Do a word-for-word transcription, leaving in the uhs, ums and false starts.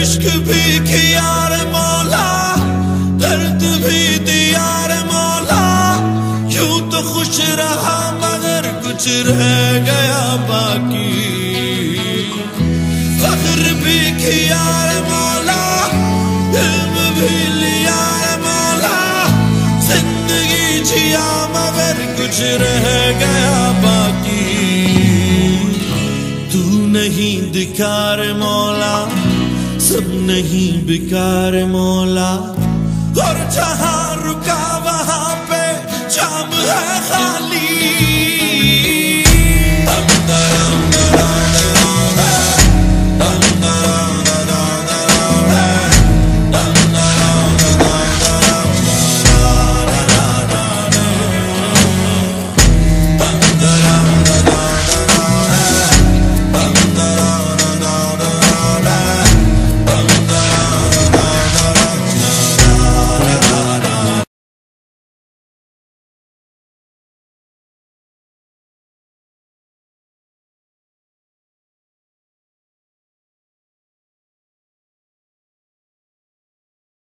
इश्क भी किया रे मौला, दर्द भी दिया रे मौला। यूं तो खुश रहा मगर कुछ रह गया बाकी। फख्र भी किया रे मौला, इल्म भी लिया रे मौला। जिंदगी जिया मगर कुछ रह गया बाकी। तू नहीं दिखा रे मौला, सब नहीं बिकार मौला। और जहां रुका वहां पे जाम है खाली।